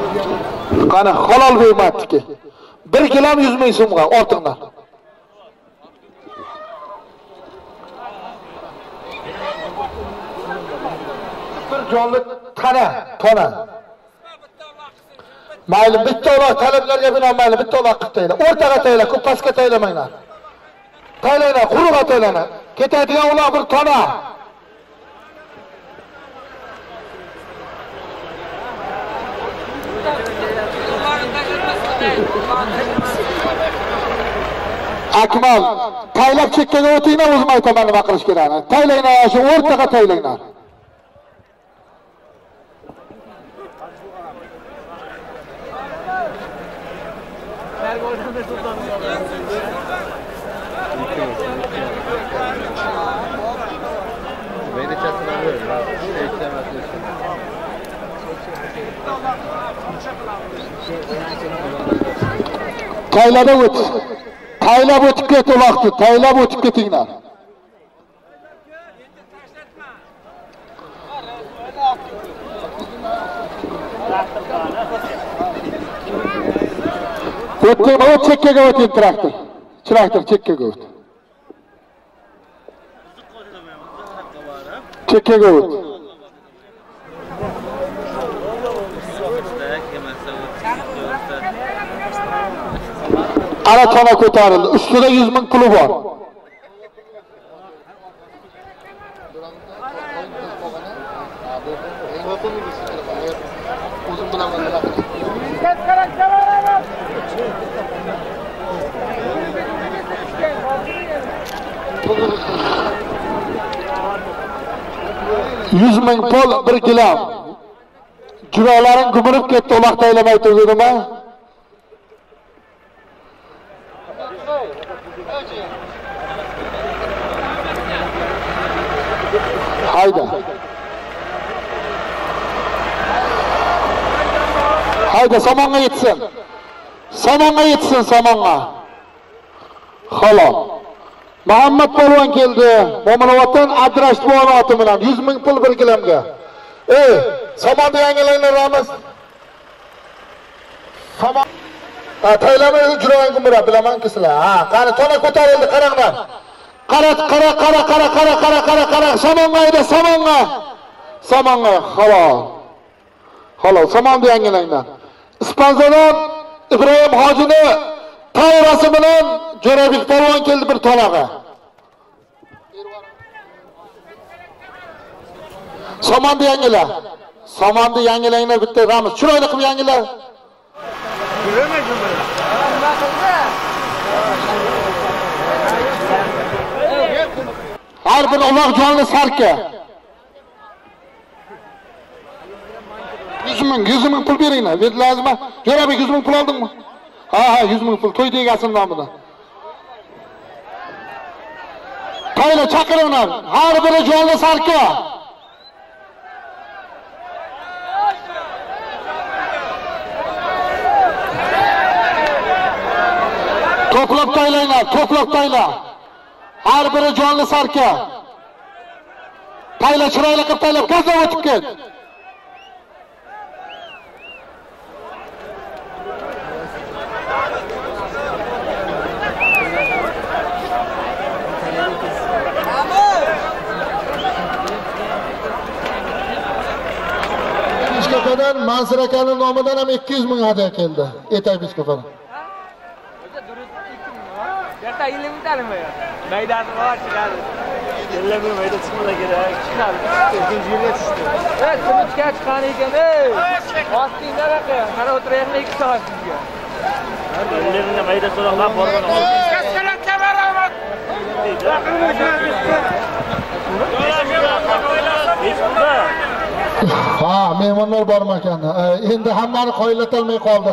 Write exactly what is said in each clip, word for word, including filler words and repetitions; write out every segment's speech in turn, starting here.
Qani halol bermadiki. bir kilo yuz ming so'mga ortingdan. Bir jonli tana, tona. Mayli bitta uloq talablarga binoan mayli bitta uloq qilib tayla. O'rtaga tayla, ko'p pastga taylamanglar. Taylaylar, quruqqa taylaylar. Ketadigan uloq bir tona. Akmal, taylab chekkaga o'tinglar, o'zim aytaman nima qilish kerakni. Taylanglar, shu o'rtaga taylanglar. Taylada o't. Taylab o'tib ket uloqni, taylab o'tib ketinglar. O'tdimi, o't chekkaga o'ting traktor. Traktor chekkaga o't. Chekkaga o't. Ana tona ko'tarildi. Ustida yuz ming puli bor. yuz ming pul bir kilo. Juralaring gumirib ketdi, uloq taylamay turdimi? Hayda. Hayda, samonga yetsin. Samonga yetsin, samonga. Halol. Muhammad polvon keldi. Mo'minovotdan Adrash polvon oti bilan yuz ming pul bir kilamga. Ey, samonni yangilanglar Ramiz. Samon. Ha, taylamay jurang gumira bilaman sizlar. Ha, qani tona ko'tarildi, qaranglar. Qara, qara, qara, qara, qara, qara, qara, qara, samonga edi, samonga. Samonga, halol. Halol, samonni yangilanglar. Ispanzadan Ibrohim hojini tayrasi bilan Jo'rabek polvon keldi bir tonaga. Samonni yangilar. Samonni yangilanglar bitta Ramiz. Chiroyli qilib yangilar. Har bir uloq jonli sarka. yuz ming, yuz ming pul beringlar. Ber lazımmi? Jo'rabek yuz ming pul oldingmi? Ha, ha, yuz ming pul to'y degasin nomidan. Tayla chaqiringlar. Har biri jonli sarka. To'plab taylanglar, to'plab tayla. Har biri jonli sarka. Tayla chiroyli qilib taylab, gazlab o'tib ket. Biskopadan Mansur akaning nomidan ham ikki yuz ming hadiya keldi. Etay biskopadan. Yerta elli ming tane mi ya? Maydası var çıkardı. elli ming mayda çıkmadı kerak. Çıkardı. İkinci yılga tushdi. Evet, kimi çıkar çıkan ekan. Ey! Ostingda baqa. Mana o'tirayapman ikki soat sizga. elli ming mayda so'roqlar borgan. Kassalatga baraman. Ha, mehmonlar bormakan. Endi hammani qoyillatolmay qoldi.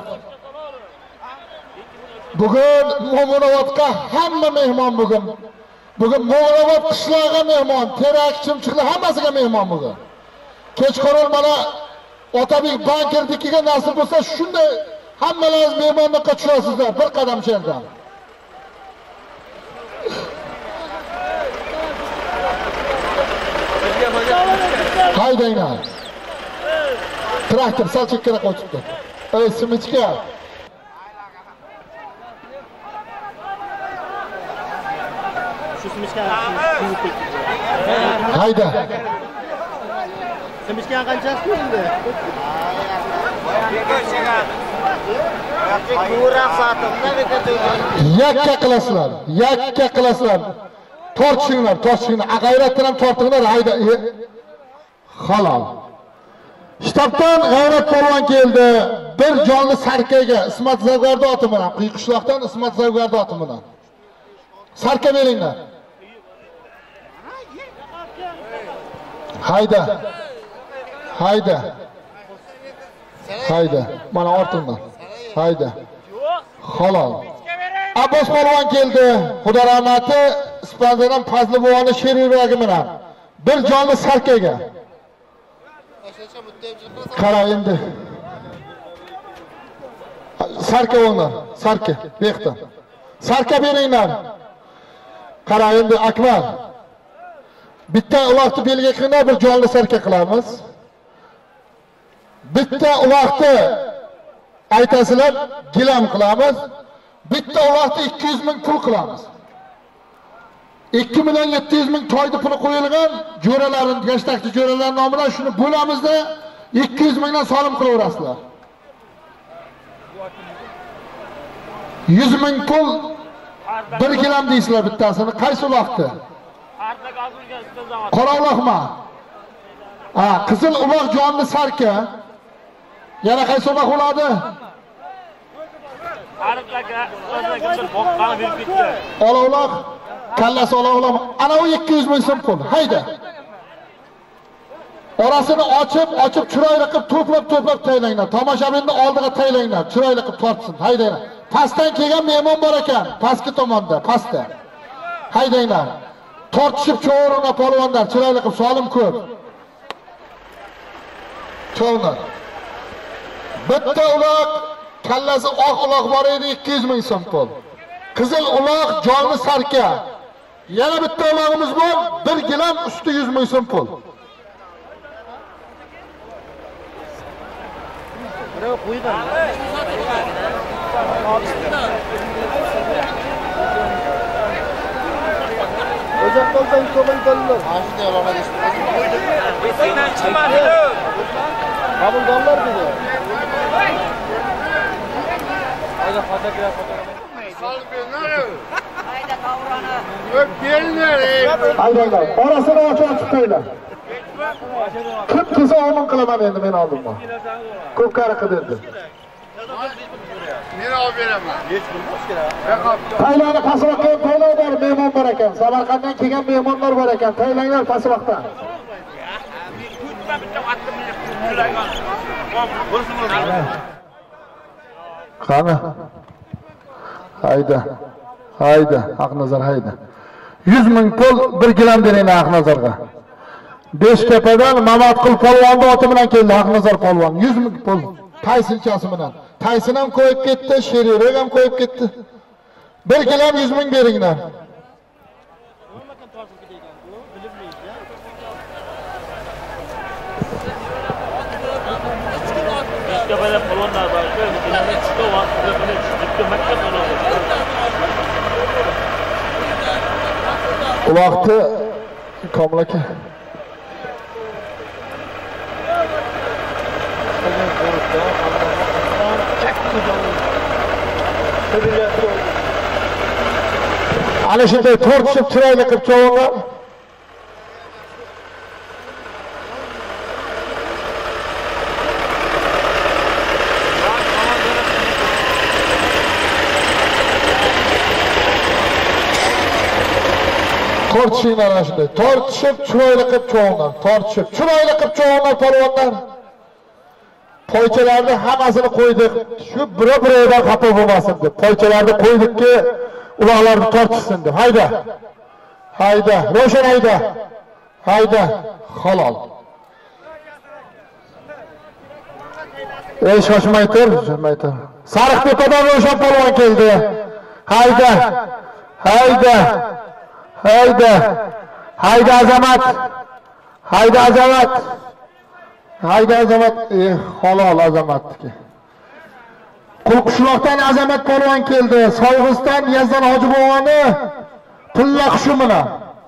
Bugun Mo'minovotga hamma mehmon bugun. Bugun Mo'minovat qishlog'iga mehmon, Terak, Chimchiqlar hammasiga mehmon bugun. Kechqurun mana Otabek bankirnikiga nasib bo'lsa, shunday hammalaringiz mehmonlikqa tushasizlar bir qadam yerdan. Haydanglar. Traktor sal chekkara qo'yibdi. Ey simichka. Şu simichka. Hayda. Simichka qanchasi endi? Yakka qilasizlar, yakka qilasizlar. Tortishinglar, tortishinglar. G'ayratdan ham tortinglar, hayda. Halol. Shtabdan G'ayrat polvon keldi. Bir jonli sarkaga Ismat Zavgardi oti bilan, Qiyiqishloqdan Ismat Zavgardi oti bilan. Sarka beringlar. Hayda. Hayda. Hayda. Mana ortingdan. Hayda. Halol. Abbos polvon keldi. Xudo rahmati, Ispandadan Fazli buvoni Sheribagi bilan. Bir jonli sarkaga. Qara endi. Sarka o'nglar, sarka, beqdan. Sarka beringlar. Qara endi Akbar. Bitta uloqni belga qilinglar, bir jonli sarka qilamiz. Bitta uloqni aytasizlar, gilam qilamiz. Bitta uloqni ikki yuz ming pul qilamiz. ikki million yetti yuz ming to'ydi puli qo'yilgan, jo'ralarin, gashtakchi jo'ralar nomidan shuni bo'lamizda ikki yuz mingdan solim qilaverasizlar. yuz ming pul bir gilam deysizlar bittasini. Qaysi uloqni? Qora uloqmi? Ha, qizil uloq jonli sarka. Yana qaysi uloq bo'ladi? Ola uloq, kallasi ola uloq. Ana u ikki yuz ming so'm pul. Hayda. Orasini ochib, ochib chiroyli qilib to'plab, to'plab taylanglar. Tomoshabinni oldiga taylanglar, chiroyli qilib tortsin. Haydanglar. Pastdan kelgan mehmon bor ekan, pastki tomonda, pastda. Haydanglar. Tortishib cho'g'rona polvonlar, chiroyli qilib solim ko'p. Cho'g'lar. Bitta uloq, kallasi oq uloq bor edi, ikki yuz ming so'm pul. Qizil uloq, jonli sarka. Yana bitta uloqimiz bor, bir gilam usti yuz ming so'm pul. Birov qo'ygan. O'zak qoldan ko'mildilar. Mashina oladi. Sendan chiqmadi. Qabuldanlar dedi. Hayda fotograf fotograf. Solib bernar. Hayda qavrani. O'p kelinglar. Haydanglar, orasini ochib chiqinglar. Kim kelsa omon qilaman endi men oldimda. Ko'p qari qidirdi. Men olib beraman. Hech bo'lmas kerak. Taylarni pasroqqa to'lov bor, mehmon bor ekan. Samarqanddan kelgan mehmonlar bor ekan. Taylanglar pasroqdan. Qani? Hayda. Hayda, Aqnazar hayda. yuz ming pul bir gilam beringlar Aqnazarga. Beshkapadan Mamatqul polvonni oti bilan keldi Aqnazar polvon. yuz ming pul taysinchasi bilan. Taysin ham qo'yib ketdi, Sheribek ham qo'yib ketdi. Bir gilam yuz ming beringlar. Beshkapada polvonlar bor. Gilamni chiqib vaqtida qilib chiqibdi Makka polvon. Uloqni Komil aka. Ana shunday tortishib chiroyli qilib cho'g'lar. Tortishinglar ana shunday. Tortishib chiroyli qilib cho'g'lar. Tortishib chiroyli qilib cho'g'lar polvonlar. Poychalarni hammasini qo'ydik. Shu biri-biridan xato bo'lmasin deb. Poychalarni qo'ydikki, uloqlarni tortishsin deb. Hayda. Hayda. Ro'shan hayda. Hayda. Halol. Ey shoshmay tur, shoshmay tur. Sariqtepadan Ro'shan polvon keldi. Hayda. Hayda. Hayda. Hayda azamat. Hayda azamat. Hayda azamat. Eh, halol azamatniki. Qulqishloqdan Azamat polvon keldi. Soyg'iston Yazdan Hojibovoni Pulla qushimini.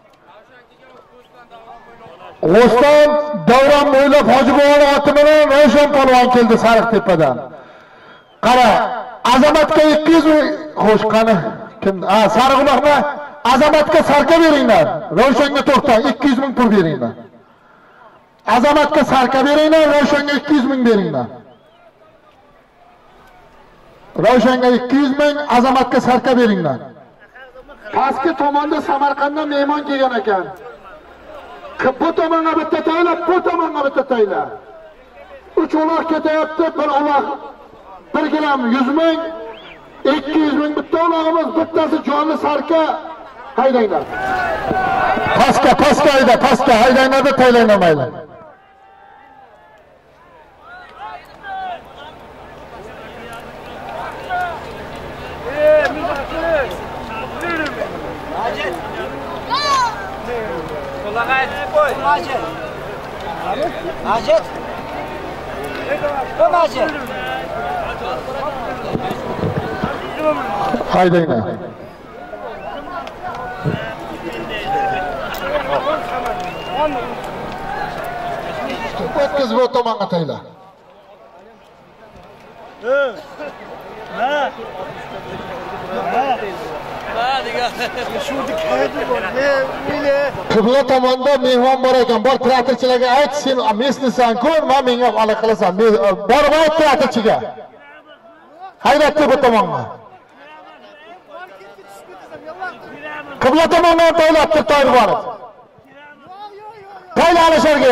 O'ston Davron bo'ylab Hojibovoni oti bilan Ravshan polvon keldi Sariqtepadan. Qara, Azamatga ikki yuz ming xo'sh qani kim? Ha, Sariqbuloqma Azamatga sarka beringlar. Ravshanga to'xta, ikki yuz ming pul beringlar. Azamatga sarka beringlar, Ravshanga ikki yuz ming beringlar. Ravshanga ikki yuz ming, Azamatga sarka beringlar. Pastki tomonda Samarqanddan mehmon kelgan ekan. Bu tomonga bitta tayla, bu tomonga bitta tayla. Uch uloq ketyapti, bir uloq bir gram yuz ming, ikki yuz ming bitta ulog'imiz, bittasi jonli sarka. Haydanglar. Pastga, pastga hayda, pastga haydanglar-da taylaynamaylar. Majid. Majid. Bu Majid. Haydanglar. O'tkazib bu tomonga tayla. Ha. Qibla tomonda mehmon bor ekan. Bor traktorchilarga ayt, sen mesnisan-ku, men menga aloqa qilasan. Borib ayt traktorchiga. Hayratdi bu tomonga. Qibla tomondan to'ylabdir to'yib borib. To'yla Alisherga.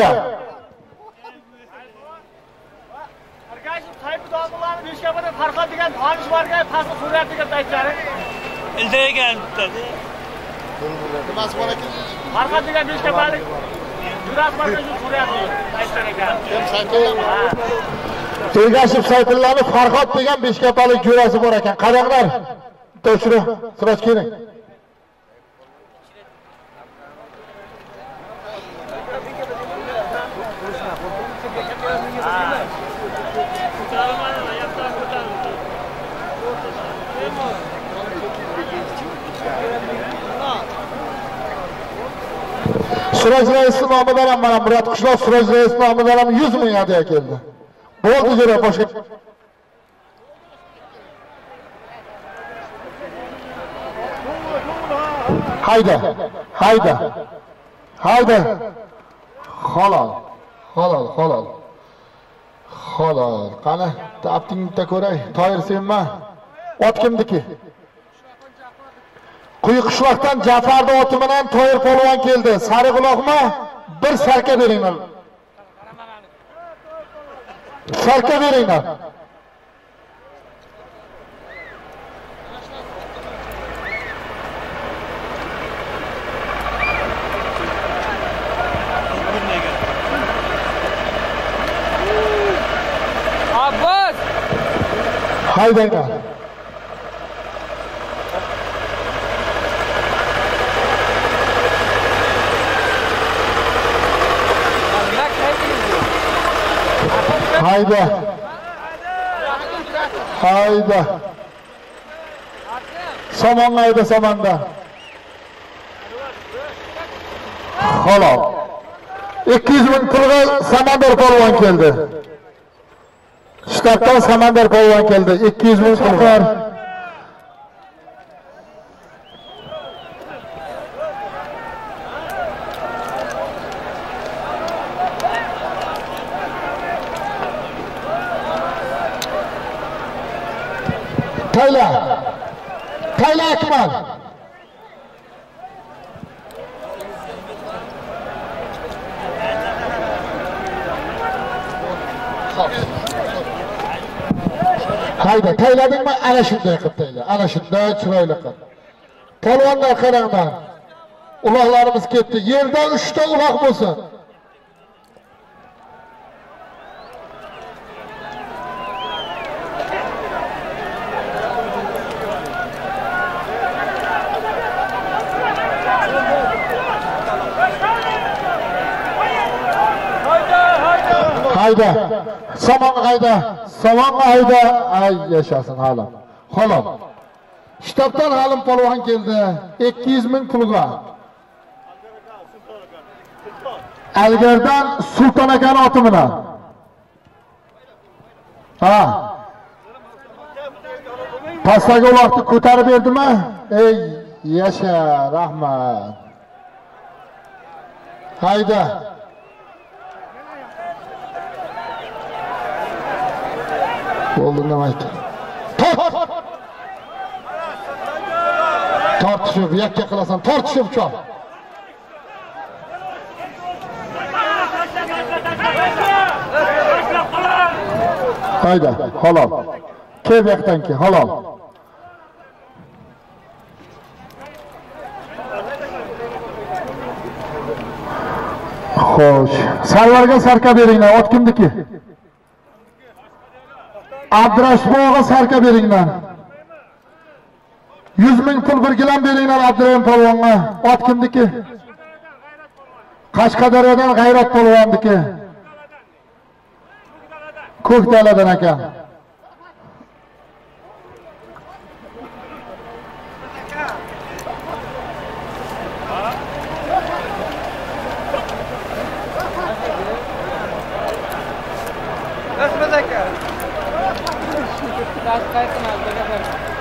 Arkadaşlar Tayyip Dağlılar'ın Beşkapı'da Farkat degan tanish borga pastda surat degan aytishadi. Ildagan dedi. Nimasi bor ekan? Farkat degan Beşkapalik surat borga shu surat aytishar ekan. Kim Sayfullomi? Ergashev Sayfullomi Farhod degan Beshkapalik jo'rasi bor ekan. Qaranglar. To'shira, siroj keling. Suraj Reis nomidan ham mana Murod Qishloq Suraj Reis nomidan ham yuz ming hadiya keldi. Bo'ldi jo'ra boshqa. Hayda, hayda. Hayda. Halol. Halol, halol. Halol. Qani, taptingda ko'ray. Toyir senma. Ot kimniki? Quyi qishloqdan Jafarda oti bilan Toyir polvon keldi. Sariqbuloqma bir sarka beringlar. Sarka beringlar. Abbas! Haydanglar. Hayda. Hayda. Saman hayda samanda. Halol. ikki yuz ming pulga Samandar polvon keldi. Shtatdan Samandar polvon keldi. ikki yuz ming pulga. Tayla. Tayla Akmal. Hayda, tayladingmi? Ana shunday qilib tayla. Ana shunday chiroyli qil. Polvonlar qaranglar. Uloqlarimiz ketdi. Yerda uchta uloq bo'lsin. Hayda. Samon hayda. Somon ayda ay yaşasın halim. Halim. Shtabdan halim polvon keldi. ikki yuz ming pulga. Algardan Sulton akaning oti bilan. Ha. Pastdagi uloqni ko'tarib berdimi? Ey, yasha, rahmat. Hayda. Bo'ldi nima aytdi? Tortishib, yakka qilasan, tortishib chop. Hayda, halol. Kel yoqdan ki, halol. Xo'sh, Sarvarga sarka beringlar, ot kimniki? Abdurashmoqqa sarka beringlar. yuz ming pul bir gilam beringlar Abdurahim polvonga. Ot kimniki? Qashqadaryodan G'ayrat polvonniki. Ko'kdaladan ekan. Rahmat aka. Dars qaytmas degan.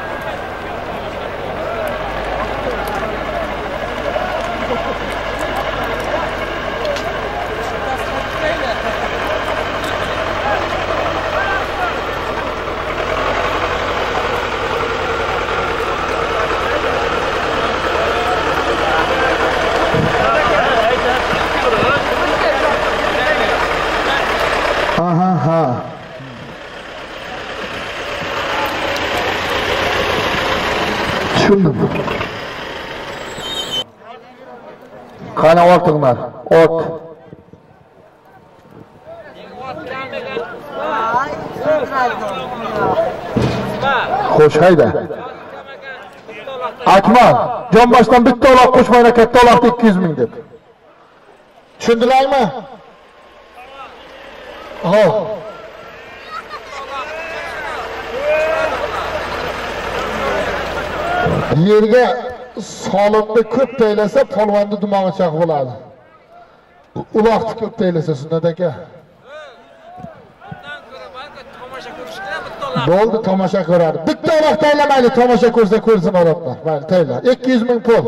Aha ha. Tushundim. Qani ortinglar? Ot. Xo'sh, hayda. Akmal, jonboshdan bitta uloq qo'shmayna katta uloqda ikki yuz ming deb. Tushundilarmi? Ha. Yerga solibni ko'p taylasa polvonni dumog'i chaq bo'ladi. Uloqni ko'p taylasa sunnat aka. Bo'ldi, tomosha ko'radi. Bitta uloq taylamaydi, tomosha ko'rsa ko'rsin odamlar. Mayli, tayla. ikki yuz ming pul.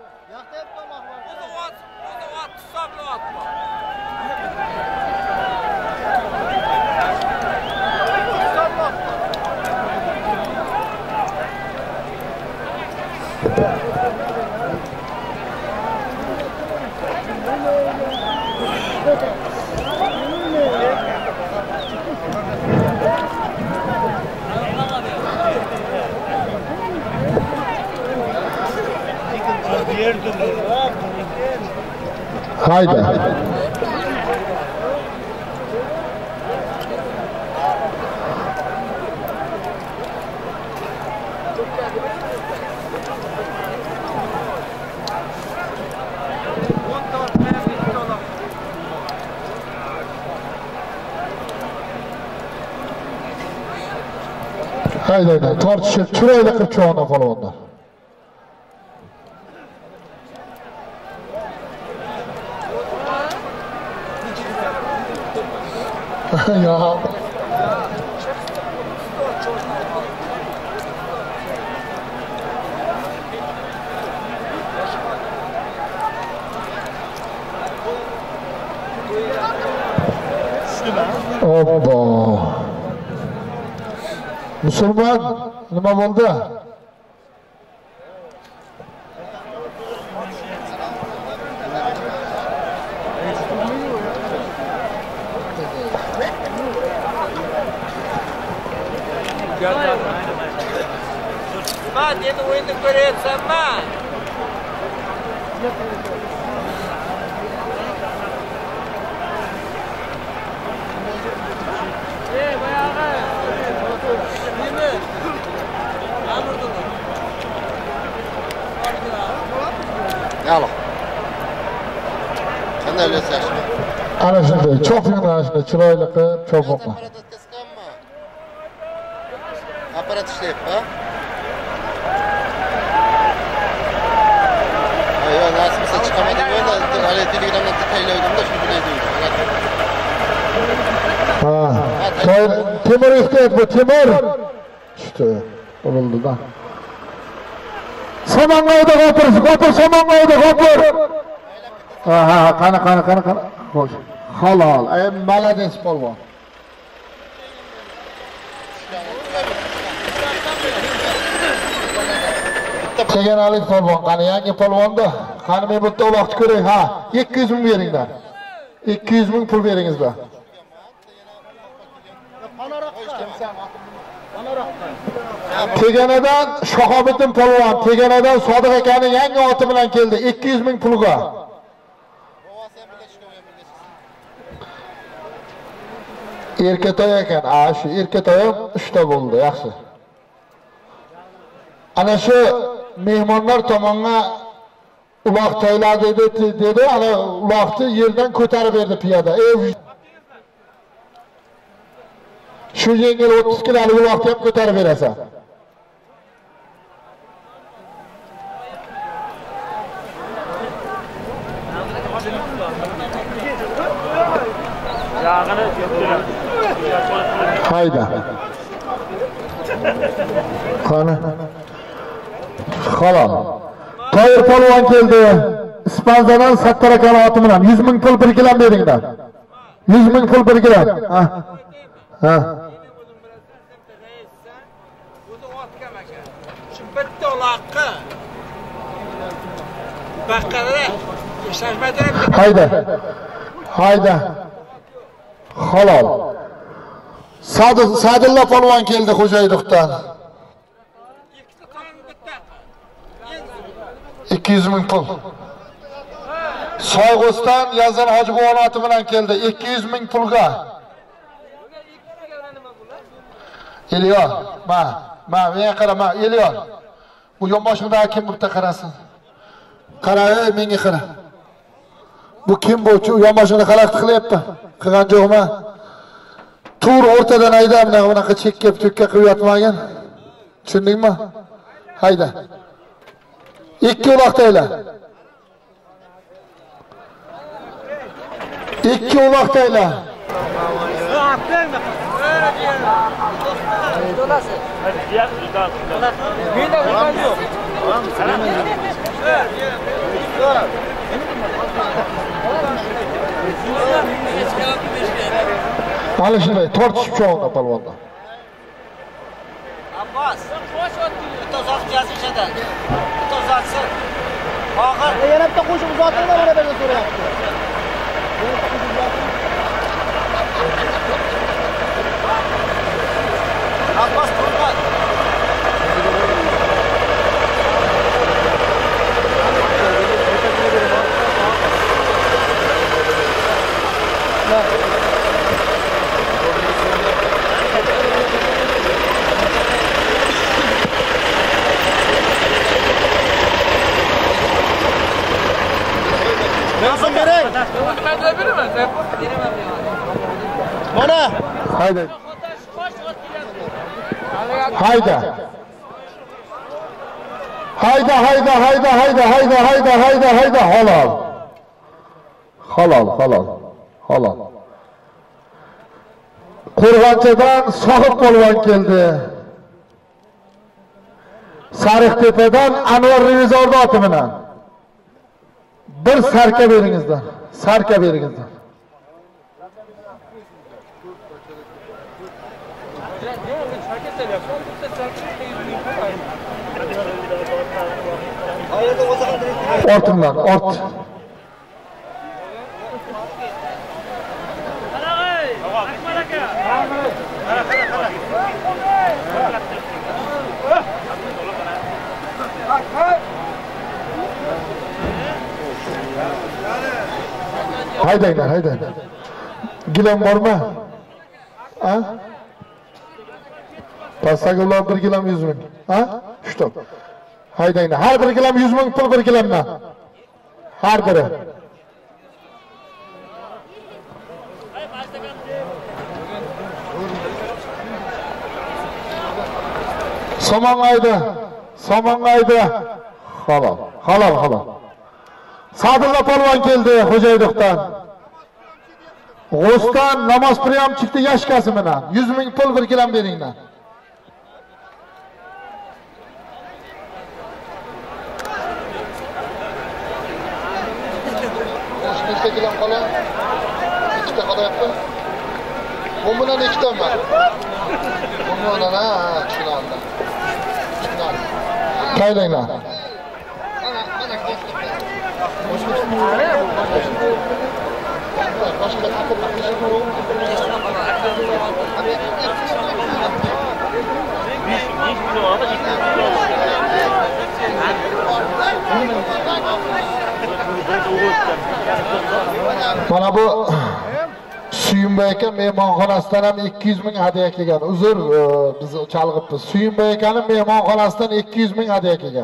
Haydi. Haydi, haydi. Tortishib, chiroyli qilib cho'g'ini polvonlar. Ya. Obbo. Musulmon nima bo'ldi? Ma, endi o'yinni ko'ryapsanmi? Ey, boyag'i. Nima? Amurdimi? Yalo. Qanday o'ylaysiz? Ana shunday, chopinglar shunday chiroyli qilib cho'poqqa. Aparat ishlayapti, ha? Yo, nasibsa chiqamadim o'yla, hali Telegramdan taylaydim-da, shuni bilaydim. Ha. To'yir Temur ehtiyot bu, Temur. İşte oldu-da. Samangoyda g'opir, g'opir Samangoyda g'opir. Ha, ha, qani, qani, qani, qani. Xo'sh. Halol. Ay, malades polvon. Cheganalik polvon, qani yangi polvonda. Qani men bitta uloqni ko'ray, ha. ikki yuz ming beringlar. ikki yuz ming pul beringizlar. Teganadan Shahobiddin polvon, Teganadan Sodiq akaning yangi oti bilan keldi. ikki yuz ming pulga. Erkatoy ekan. A, shu erkatoy ham uchta bo'ldi, yaxshi. Ana shu mehmonlar tomonga uloq tayladi dedi, dedi, ana uloqni yerdan ko'tarib berdi piyoda. Ey, shu yengil o'ttiz kilolik uloqni ham ko'tarib berasan. Hayda. Qani. Halol. To'yir polvon keldi. Ispanzadan Sattar aka oti bilan yuz ming pul bir kilam beringlar. yuz ming pul bir kilam. Ha. Ha. Shu bitta uloqqa baqara yashashmadan Hayda. Hayda. Halol. Sadi Sadilla polvon keldi Xo'jaydiqdan. ikki yuz ming pul. Soyg'usdan Yazan Hoji oti bilan keldi. ikki yuz ming pulga. Eliyor, ma, ma, men qarama, Eliyor. Bu yonboshimda kim bitta qarasin? Qara, ey, menga qara. Bu kim bu? Yonboshimda qalaqti qilyapti. Qilgan jo'g'ma. Tur o'rtadan hayda, bunaqa bunaqa chekka tukka qilib yotmagan. Tushundingmi? Hayda. ikki uloqdaylar. ikki uloqdaylar. Mana shunday tortishib cho'g'da polvonda. Abbos, bitta uzoq jazishadan. Bitta uzatsin. Og'ir. Yana bitta qo'shib uzotilma, mana berib so'rayapti. Abbos turgan. Nasıl gerek? Mana. Hayda. Hayda. Hayda, hayda, hayda, hayda, hayda, hayda, hayda, hayda, halol. Halol, halol, halol. Qo'rg'onchadan Sohib polvon keldi. Sariqtepadan Anvar Revizorni oti bilan. Bir sarka beringizlar. Sarka beringizlar. Ortimdan, ort. Haydanglar, haydanglar. Gilam bormi? Ha? Pastdagi ular bir gilam yuz ming. Ha? Shu. Haydanglar. Har bir gilam yuz ming pul bir gilamdan. Har biri. Somong'ayda, Somong'ayda. Halol, halol, halol. Sadirlar polvon keldi Xo'jaydiqdan. G'o'stan namoz priyomchikni yashkasi bilan yuz ming pul bir kilam beringlar. ikki kilam qoladi. ikkita qolyapti. Bu bilan ikkitami? Bu bilan ha, tushundim. Tushundim. Qaylanglar. Boshqa taqib mana bu Suyunbay aka mehmonxonasidan ham ikki yuz ming hadiya kelgan. Uzr, biz chalg'ibmiz. Suyunbay akaning mehmonxonasidan ikki yuz ming hadiya kelgan.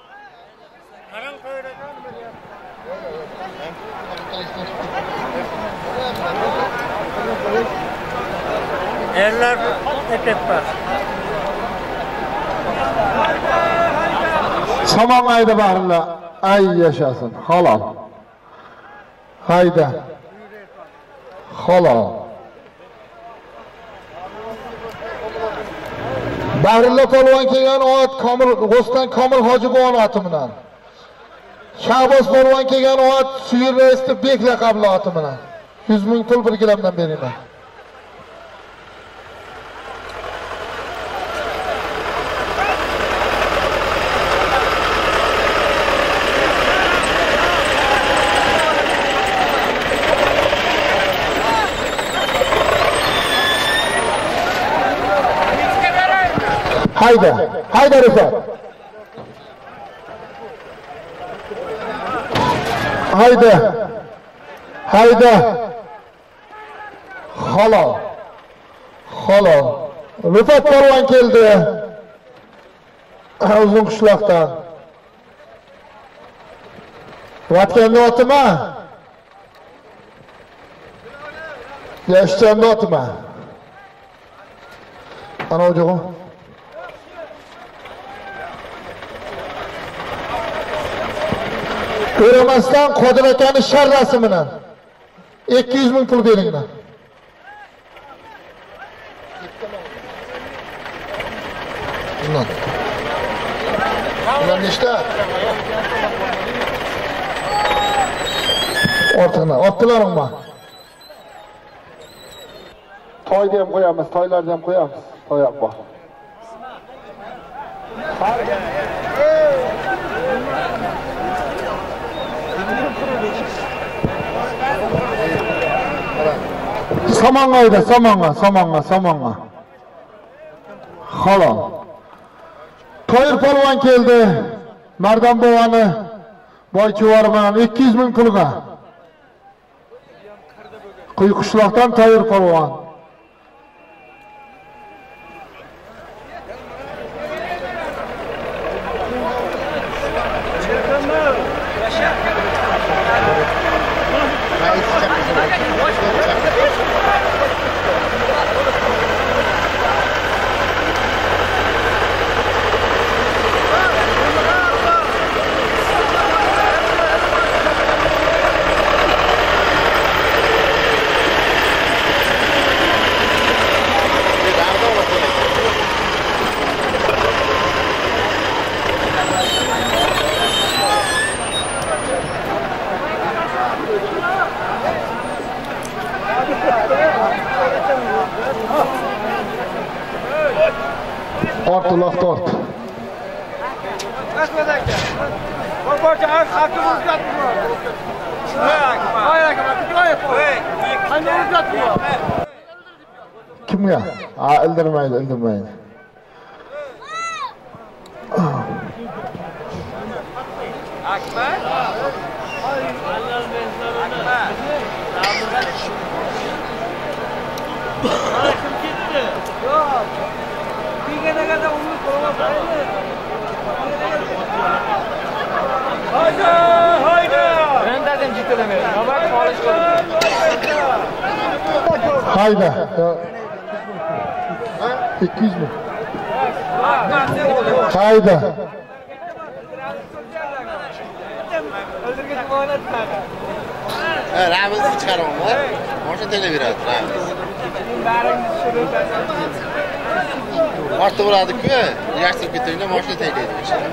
Erler tepeppa. Somong'ayda barilla ay yashasın. Halol. Hayda. Halol. Barilla polvon kelgan ot Komil G'o'stan Komil Hojibo'g'on oti bilan. Shahboz polvon kelgan ot Suyur Reisni Bek laqabli oti bilan. yuz ming pul bir kilamdan beringlar. Hayda, hayda Rifat. Hayda. Hayda. Halol. Halol. Rifat polvon keldi. Uzun qishloqdan. Vatganda otma. Yashchanda otma. Ana o'jo'g'im. Ko'ramasdan Qodir akani sharrasi bilan ikki yuz ming pul beringlar. Bundan. Bundan nechta? Ortiqni, otdilaringmi? Toyda ham qo'yamiz, toylarda ham qo'yamiz. To'yab bor. Somong'ayda, Somong'a, Somong'a, Somong'a. Halol. Toyir polvon keldi. Mardon bovani boychivor bilan ikki yuz ming pulga. Quyi qishloqdan Toyir polvon. Ortuloq tort. Rahmat aka. Qo'rqochi az xatni o'zgartmi? Voy aka, qo'yib qo'y. Qanday o'zgartmi? Kimga? Ha, ildirmaydi, ildirmaydi. Akbar? Allah bezlarına. Akbar. Kim gitti? Yok. Bir gene kadar onu kovalaydı. Haydi, haydi. Ben dedim ciddilemeyin. Ama polis koydum. Hayda. ikki yuz ming. Haydi. Ramizni chiqaraman. Mashina telaveradi, Ramiz. Orta bo'ladi-ku, yaxshi ketaylar, mashina taylaydi.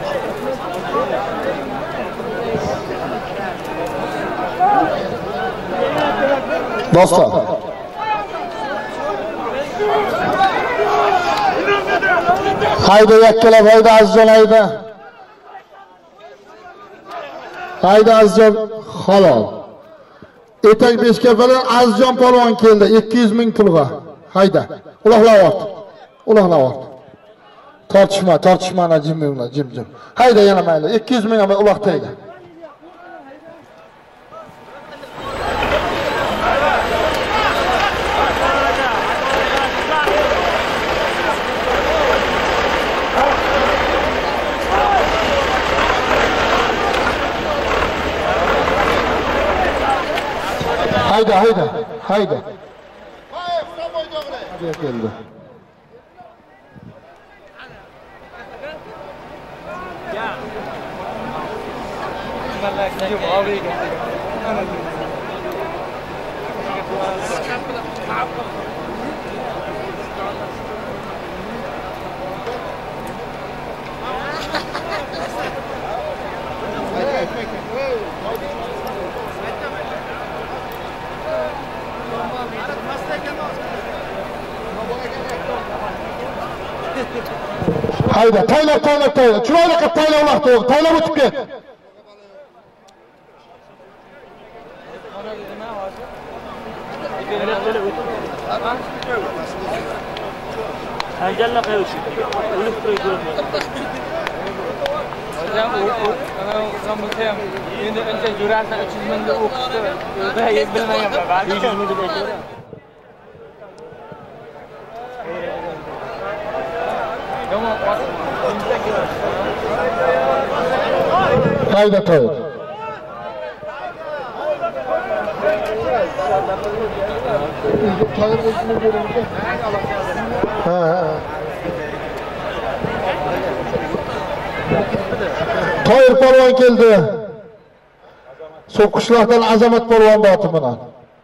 Dostlar. Haydi yakkalab, haydi Azizjon, haydi. Haydi Azizjon, halol. Etak beshga bilan Azizjon polvon keldi ikki yuz ming pulga. Hayda. Uloqlab ort. Uloqlab ort. Tortishma, tortishmani jim bilan, jim jim. Hayda yana mayli. ikki yuz ming ama uloqtaydi. Hayda, hayda, hayda. Hayır, buna koyduğunu. Hadi geldi. Hayda, taylab, taylab, taylab. Chiroyli qilib taylab uloq to'g'ri. Taylab o'tib ket. Hanjalla qo'yish. O'lib turib Hocam o ana zamutayam. Endi ancha jur'atni uch yuz mingga o'qishdi. O'zda bilmaganman. besh yuz ming deb aytdi. Hayda to'y. Ha, ha. To'yir polvon keldi. So'qishlardan Azamat polvon boti bilan.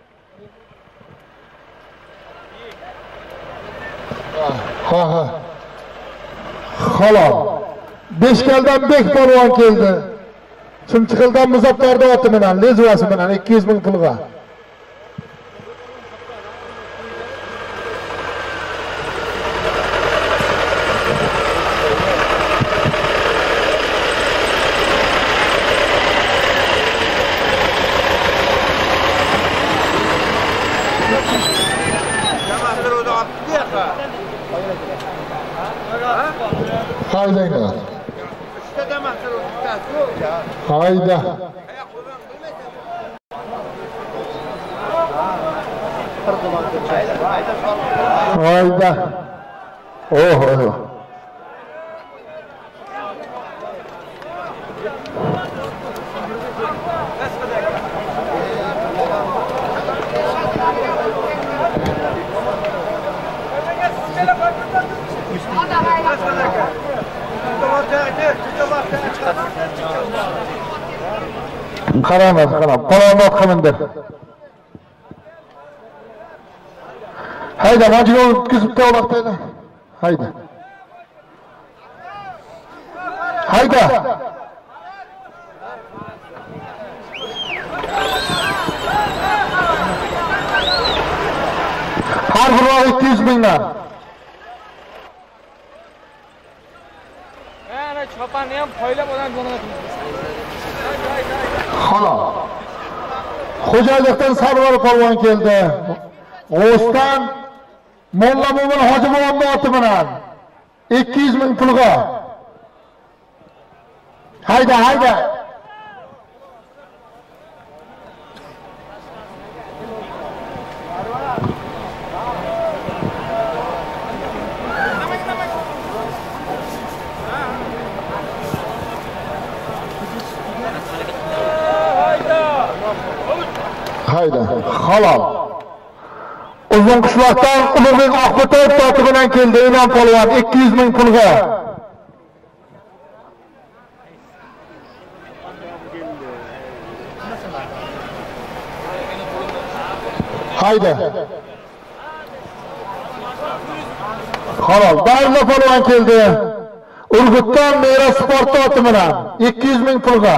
Ha, ha. Halol. Beshkaldan Bek polvon keldi. Chimchiqildan Muzaffar oti bilan, lezvasi bilan ikki yuz ming pulga. Hayda. Hayda. Hayda. Oh, oh. Qarama, qarama. Polvon qilindi. Hayda, majga o'tkazib tavlaqtaydi. Hayda. Hayda. Har bir ikki yuz mingdan. Ana chopanni ham poylab odam jo'natdi. Halol. Xo'jalikdan Sarvar polvon keldi. O'stan Molla Mo'min Hojimovon oti bilan ikki yuz ming pulga. Hayda, hayda. Hayda, halol. Uzun Uzun Qishloqdan Ulug'bek Oqbo'tayev toti bilan keldi. Inom polvon ikki yuz ming pulga. Haydi. Halol, Daryo polvon keldi. Urgutdan Mera Sport toti bilan ikki yuz ming pulga.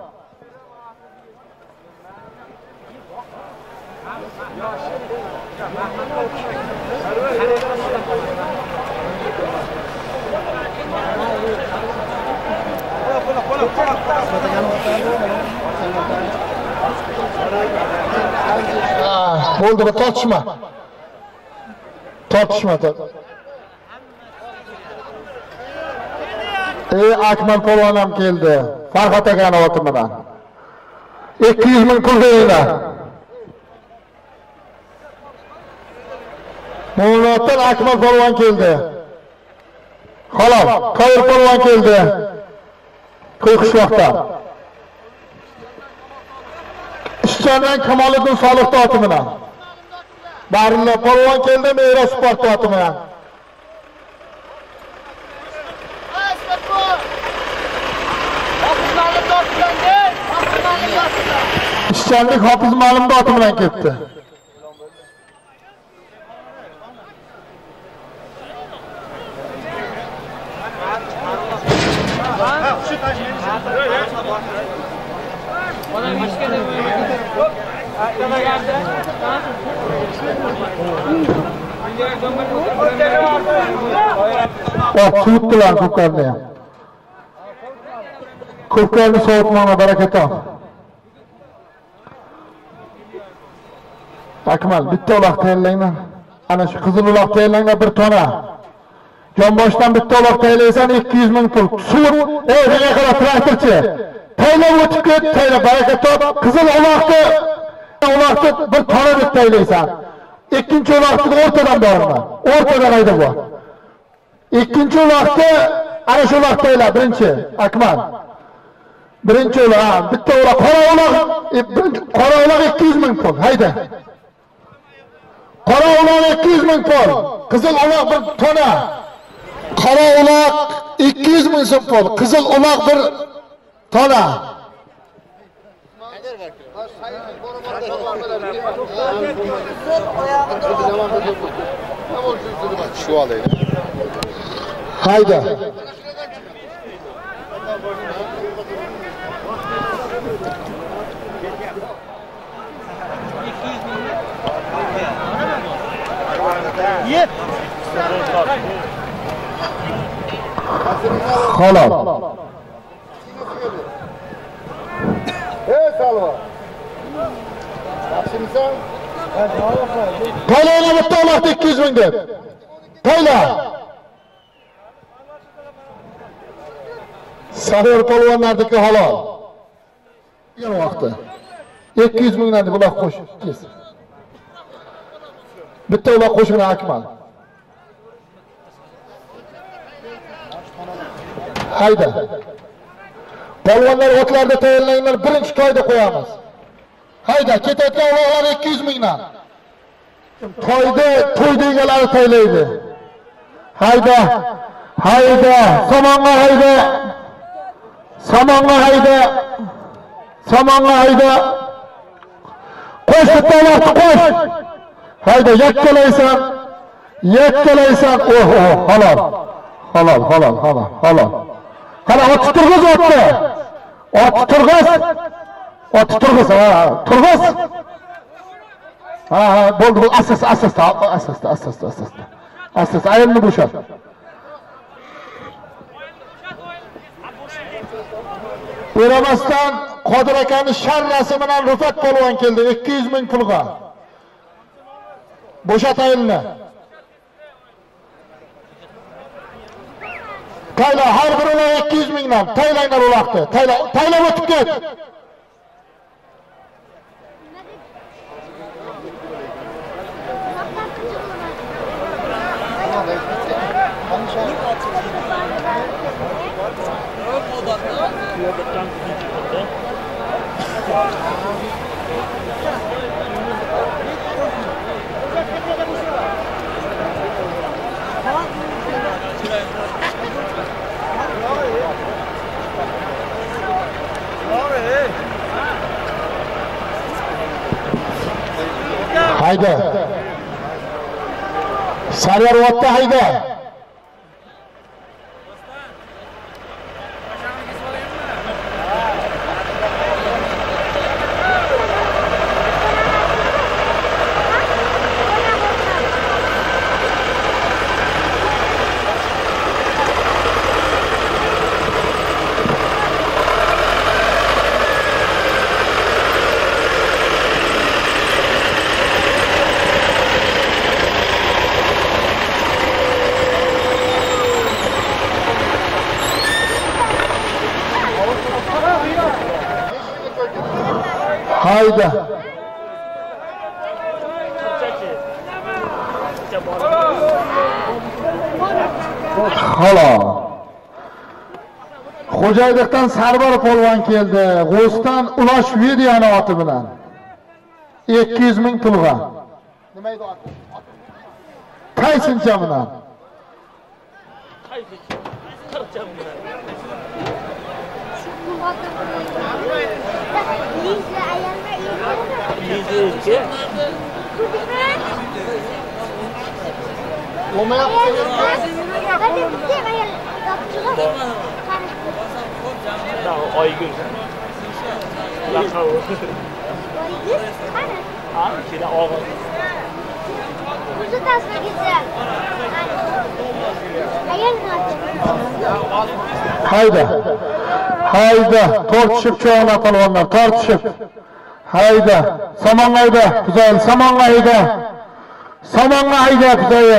Bo'ldi, bu tortishma. Tortishma. Ey Akmal polvon ham keldi. Farhod akani oti bilan ikki yuz ming pul beringlar. Mo'g'ulotdan Akmal polvon keldi. Halol, Qoyil polvon keldi. Qo'yqishloqdan. Ishchandan Kamoliddin Solih toti bilan. Barilla polvon keldi, Mera Sport toti bilan. Ishchanlik Hofiz Ma'lum toti bilan ketdi. Oh, tuttular ko'pkarni ham. Ko'pkarni sovutmanglar, baraka top. Akmal, bitta uloq tayyorlanglar. Ana shu qizil uloq tayyorlanglar bir tona. Jonboshdan bitta uloq tayyorlaysan ikki yuz ming pul. Suv, ey, nega qara traktorchi. Taylab o'tib ket, taylab baraka top. Qizil uloqni, uloqni bir tona deb tayyorlaysan. Ikkinchi uloqni o'rtadan borma. O'rtadan hayda bor. Ikkinchi uloqni ana shu uloq taylab, birinchi Akmal. Birinchi uloq, bitta uloq, qora uloq, qora uloq ikki yuz ming pul. Hayda. Qora uloq ikki yuz ming pul. Qizil uloq bir tona. Qora uloq ikki yuz ming so'm pul. Qizil uloq bir tona. Şu alayım. Hayda. Yet. Halol. Hey Salva. Yaxshimisan? Taylaylar bitta uloqni ikki yuz ming deb. Tayla. Sarvar polvonlardagi halol. Yana vaqti. ikki yuz mingdan deb uloq qo'sh. Kes. Bitta uloq qo'shini Akmal. Hayda. Polvonlar otlarda tayyorlanglar, birinchi to'yda qo'yamiz. Hayda, ketayotgan uloqlar ikki yuz mingdan. To'yda to'yda egalari tayyorlaydi. Hayda. Hayda, samonga hayda. Samonga hayda. Samonga hayda. Qo'sh bitta uloqni qo'sh. Hayda, yakkalaysan. Yakkalaysan. Oh, oh, halol. Halol, halol, halol, halol. Qara ot turg'iz otni. Ot turg'iz. Ot turg'iz, ha, turg'iz. Ha, ha, bo'ldi, bu asas, asas, asas, asas, asas. Asas, ayolni bo'shat. Beramasdan Qodir akani sharrasi bilan Rufat polvon keldi ikki yuz ming pulga. Bo'shat ayolni. Tayla, har biriga ikki yuz mingdan. Taylanglar uloqni. Tayla, taylab o'tib ket. Hayda. Sarvar otda hayda. Hayda. Hala. Xo'jaydiqdan Sarvar polvon keldi. G'o'sdan Ulash Videoni oti bilan ikki yuz ming pulga. Nima edi oti? Qaysincha bilan? Aygül. Lakabı. Ha, içine ağır. Kuzu tasma güzel. Hayda. Hayda. Tortishib çoğuna polvonlar, tortishib. Hayda. Samonga hayda. Güzel. Samonga hayda. Samonga hayda güzel.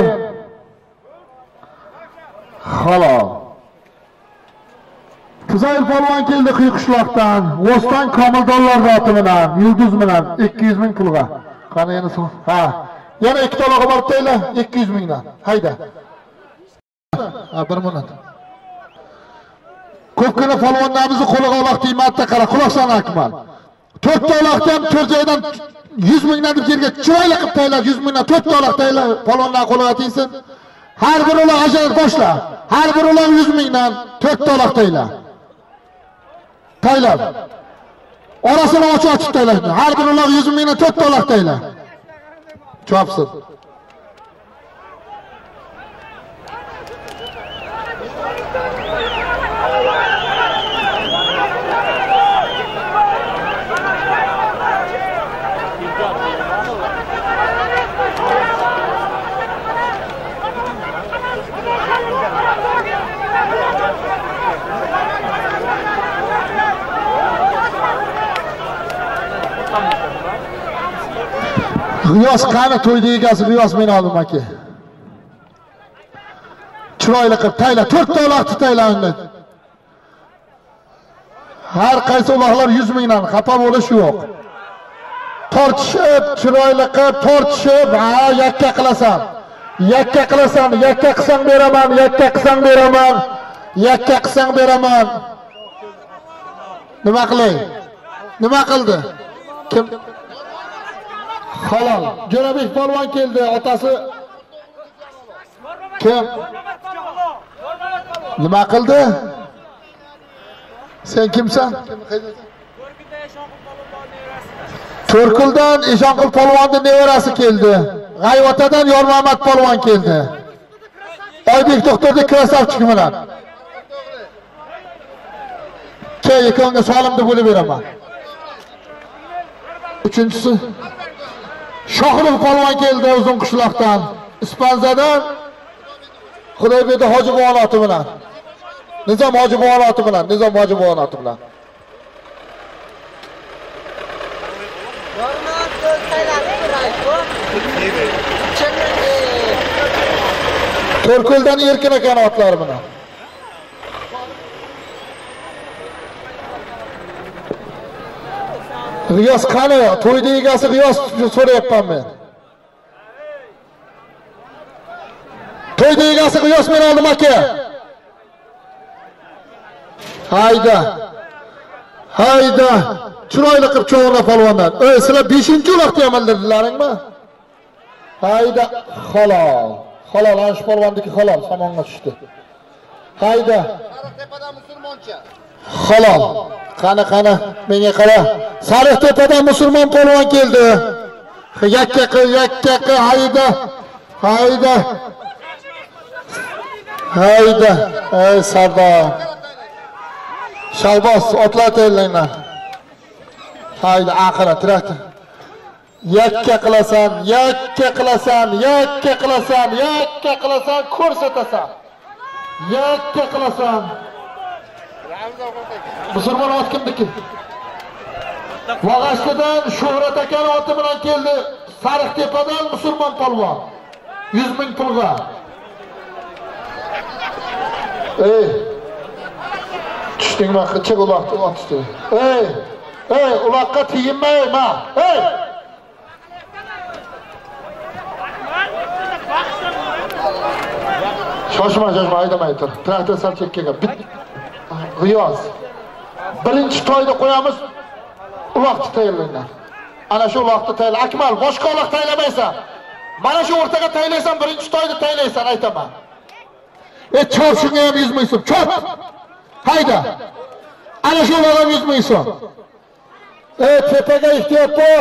Halol. Güzel polvon keldi Quyuqishloqdan. O'stan Komildonlar zoti bilan, yulduz bilan ikki yuz ming pulga. Qani yana son. Ha. Yana ikki taloqa borib tayla ikki yuz mingdan. Hayda. Ha, bir minut. Ko'pgina polvonlarimizni qo'liga uloqdi, marta qara, quloqsan Akmal. to'rt taloqdan to'rt joydan yuz mingdan deb yerga chiroyli qilib taylab yuz mingdan to'rt taloq taylab polvonlar qo'liga tegsin. Har bir uloq ajrat boshla. Har bir uloq yuz mingdan to'rt taloq taylab. Taylab. Orasini ochib ochib taylab. Har bir uloq yuz mingdan to'rt taloq taylab. Chopsin. G'iyos qani to'yda egasi G'iyos men oldim aka. Chiroyli qilib tayla, to'rt ta uloqni tayla endi. Har qaysi uloqlar yuz mingdan, xafa bo'lish yo'q. Tortishib, chiroyli qilib tortishib, ha, yakka qilasan. Yakka qilasan, yakka qilsang beraman, yakka qilsang beraman, yakka qilsang beraman. Nima qilay? Nima qildi? Kim? Halol. Jo'rabek polvon keldi, otasi. Kim? Nima qildi? Sen kimsan? To'rkuldan Eshonqul polvonning nevarasi keldi. G'ayvatadan Yormamat polvon keldi. Oybek doktorning krasavchik bilan. Key ekonga solimni bo'lib beraman. Uchinchisi Shohrul polvon keldi uzun qishloqdan. Ispanzadan Xudoybek Hojibon oti bilan. Nizom Hojibon oti bilan, Nizom Hojibon oti bilan. To'rkuldan Erkin aka otlari bilan. G'iyos qani? To'yda egasi G'iyos so'rayapman men. To'yda egasi G'iyos men oldim aka. Hayda. Hayda. Chiroyli qilib cho'g'ra polvonlar. Ey, sizlar beshinchi uloqni amaldirdilaringmi? Hayda. Halol. Halol, ana shu polvonniki halol, samonga tushdi. Hayda. Tepadan musulmoncha. Halol. Qani qani menga qara. Sariqtepadan musulmon polvon keldi. Yakka qil, yakka qil, hayda. Hayda. Hayda. Ey Sardor. Shalbos otlar tayyorlanglar. Hayda, aqira, traktor. Yakka qilasan, yakka qilasan, yakka qilasan, yakka qilasan, ko'rsatasan. Yakka qilasan. Musulmon ot kimniki? Vag'ashtadan Shuhrat aka oti bilan keldi. Sariqtepadan musulmon polvon. yuz ming pulga. Ey. Tushdingmi? Qichib uloqni otishdi. Ey. Ey, uloqqa tiyinmayma. Ey. Shoshma, shoshma, haydamay tur. Traktor sal chekkaga. G'iyos. Birinchi to'yda qo'yamiz. Uloqni tayyorlayman. Ana shu uloqni tayyorla. Akmal, boshqa uloq tayyorlamaysan. Mana shu o'rtaga tayyorlaysan, birinchi to'yda tayyorlaysan, aytaman. E, chop shunga ham yuz ming so'm. Chop. Hayda. Ana shu uloq ham yuz ming so'm. E, tepaga ehtiyot bo'l.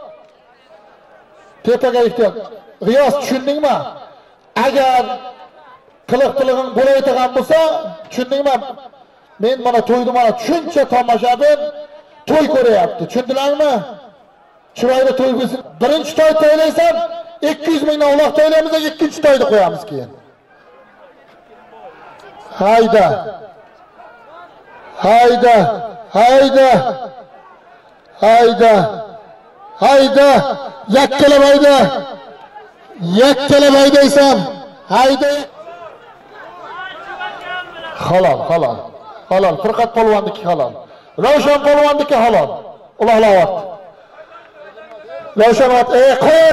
Tepaga ehtiyot. G'iyos, tushundingmi? Agar qiliq-qilig'ing bo'layotgan bo'lsa, tushundingmi? Men mana to'yni mana shuncha tomoshabin to'y ko'ryapti. Tushundilarmi? Chiroyli to'y bo'lsin. Birinchi to'y to'ylaysan, ikki yuz mingdan uloq to'ylaymiz, ikkinchi to'yni qo'yamiz keyin. Hayda. Hayda. Hayda. Hayda. Hayda. Yakkalab hayda. Yakkalab haydaysan. Hayda. Halol, halol. Halol. Furqat polvonniki halol. Ravshan polvonniki halol. Uloqlab. Ravshan ot, ey qo'y.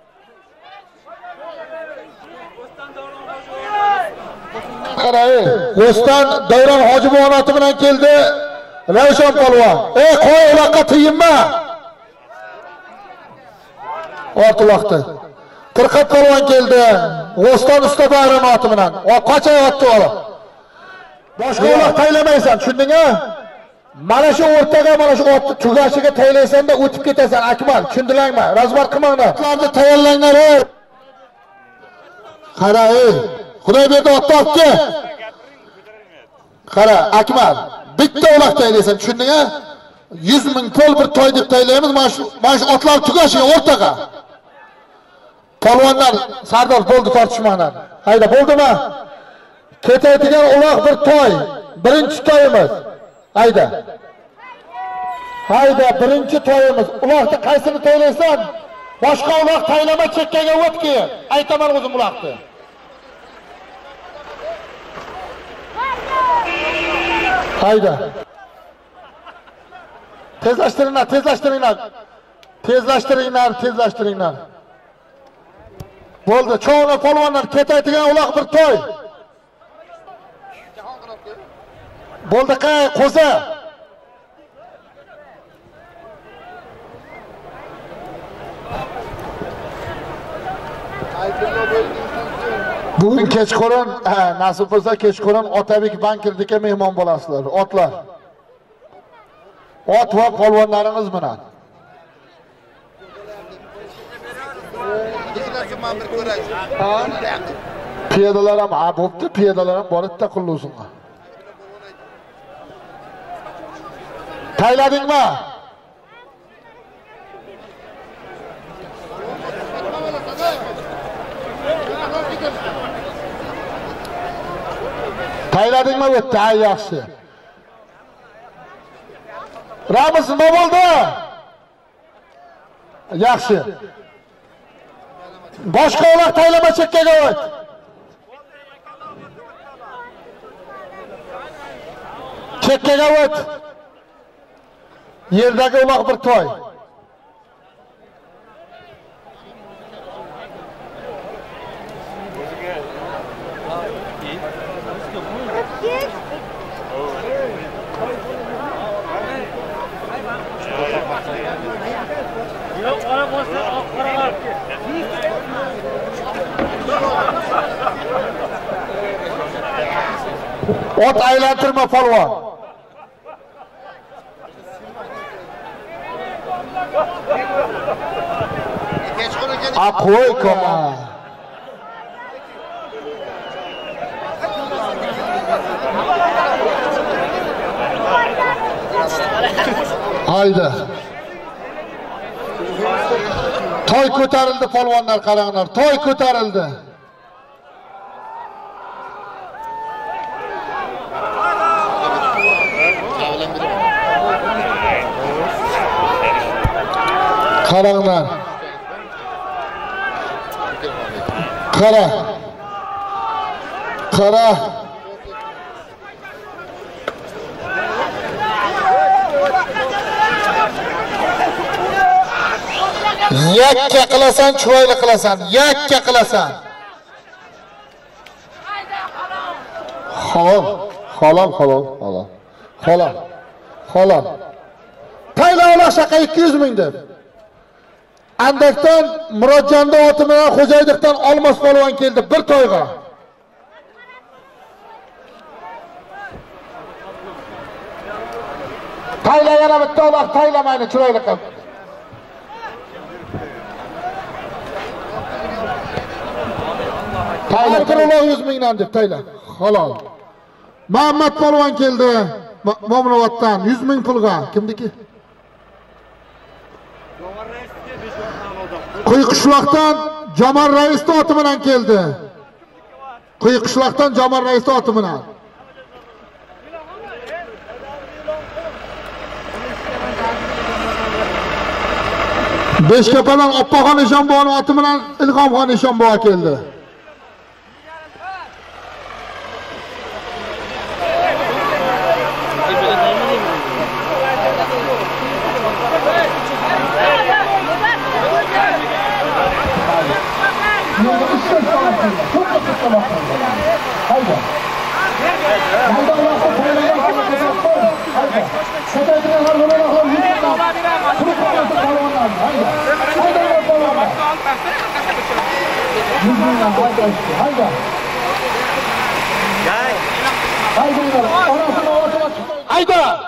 Qaray. O'stan Davron Hojibon oti bilan keldi. Ravshan polvon. Ey qo'y, uloqqa tiyinma. Ot uloqdi. Furqat polvon keldi. O'stan usta Davron oti bilan. O qachon otdi ola? Boshqa uloq taylamaysan, tushundingmi? Mana shu o'rtaga, mana shu otni tugashiga taylaysanda o'tib ketasan, Akmal. Tushundilarmi? Razbar qilmanglar. Otlarni tayyorlanglar. Qara, ey. Xudoy berdi otni otga. Qara, Akmal. Bitta uloq taylaysan, tushundingmi? yuz ming pul bir to'y deb taylaymiz. Mana shu mana shu otlar tugashiga o'rtaga. Polvonlar, Sardor bo'ldi tortishmanglar. Hayda, bo'ldimi? Ketaydigan uloq bir to'y. Birinchi to'yimiz. Hayda. Hayda, birinchi to'yimiz. Uloqni qaysini to'ylaysan? Boshqa uloq taylama, chekkaga o't keyin. Aytaman o'zim uloqni. Hayda. Tezlashtiringlar, tezlashtiringlar. Tezlashtiringlar, tezlashtiringlar. Bo'ldi, cho'g'ni polvonlar, ketaydigan uloq bir to'y. Bo'ldi, qay, qo'za. Bugun kechqurun, nasib bo'lsa kechqurun Otabek bankirlikka mehmon bo'lasizlar. Otlar. Ot va polvonlarimiz bilan. Piyodalar ham, ha, bo'pti, piyodalar ham borib-da qillusinga. Tayladingmi? Tayladingmi o'tdi? Ay, yaxshi. Ramiz nima bo'ldi? Yaxshi. Boshqa uloq taylama, chekkaga o't. Chekkaga o't. Yerdagi uloq bir to'y. Ot aylantirma polvon. A qo'y koma. Haydi. Toy ko'tarildi polvonlar, qaranglar. Toy ko'tarildi. Qaranglar. Qara. Qara. Yakka qilasan, chiroyli qilasan. Yakka qilasan. Halol, halol, halol, halol. Halol. Halol. Tayla ola shaqa ikki yuz ming deb. Andakdan Murodjonda oti bilan Xo'jaydiqdan Olmos polvon keldi bir to'yga. Tayla yana bitta uloq taylamayni chiroyli qilib. Tayla bir uloq yuz mingdan deb tayla. Halol. Muhammad polvon keldi Mo'minovotdan yuz ming pulga. Kimniki? Quyqishloqdan Jamol rais oti bilan keldi. Quyqishloqdan Jamol rais oti bilan. Beshkapadan Oppoxon Eshonboyning oti bilan Ilg'omxon Eshonboy keldi. Hayda!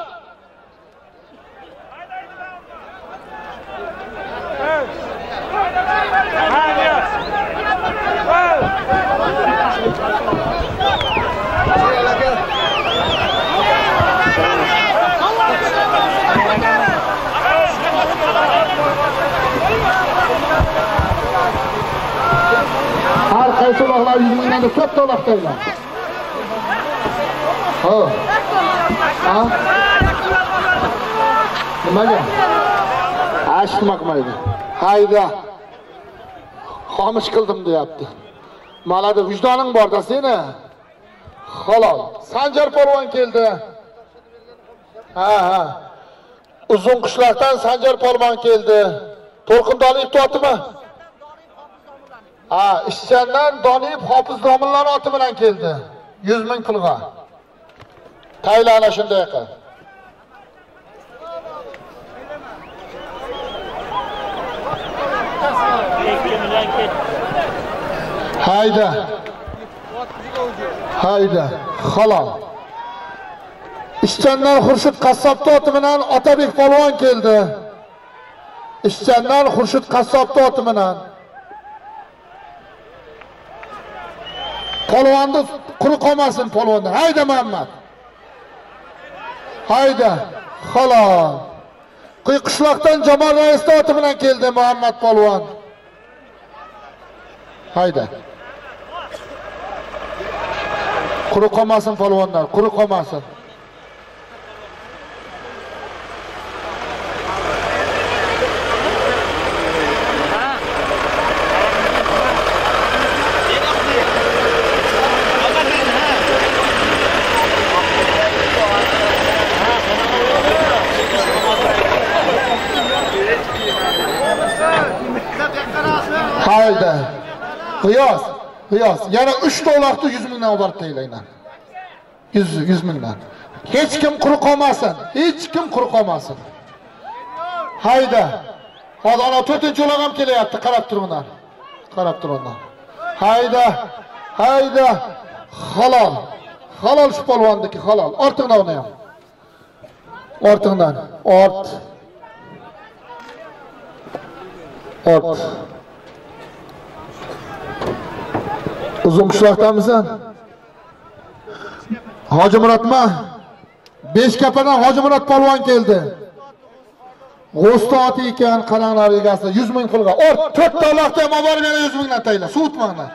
Har qaysi uloqlar yuz mingdan deb ko'p to'laqdaylar. Ha. Ha? Nimaga? Ashitmoqmaydi. Hayda. Xomish qildim deyapti. Malada vijdoning bor-da seni. Halol. Sanjar polvon keldi. Ha, ha. Uzun qishloqdan Sanjar polvon keldi. To'lqin Doniyev otimi? Ha, ishchandan Doniyev Hofiz domillar oti bilan keldi. yuz ming pulga. Tayla ana shunday qil. Hayda. Hayda. Halol. Ishchandan Xurshid qassob oti bilan Otabek polvon keldi. Ishchandan Xurshid qassob oti bilan polvonni quruq qolmasin polvondan. Hayda Muhammad. Hayda. Halol. Quyqishloqdan Jamol rais oti bilan keldi Muhammad polvon. Hayda. Quruq qolmasin polvonlar, quruq qolmasin. Hayda. Qiyos, qiyos. Yana uch ta uloqni yuz mingdan olib taylayman. yuz yuz mingdan. Hech kim quruq qolmasin. Hech kim quruq qolmasin. Hayda. Hozir ana to'rtinchi uloq ham kelyapti, qarab turinglar. Qarab turinglar. Hayda. Hayda. Halol. Halol shu polvonniki, halol. Ortiqdan uni ham. Ortiqdan. Ort. Ort. Uzun qishloqdamisan? Hoji Muratma. Beshkapadan Hoji Murat polvon keldi. G'o'sti oti ekan, qaranglar egasi yuz ming pulga. Or to'rtta uloqda ham olib yana yuz mingdan tayla. Suvutmanglar.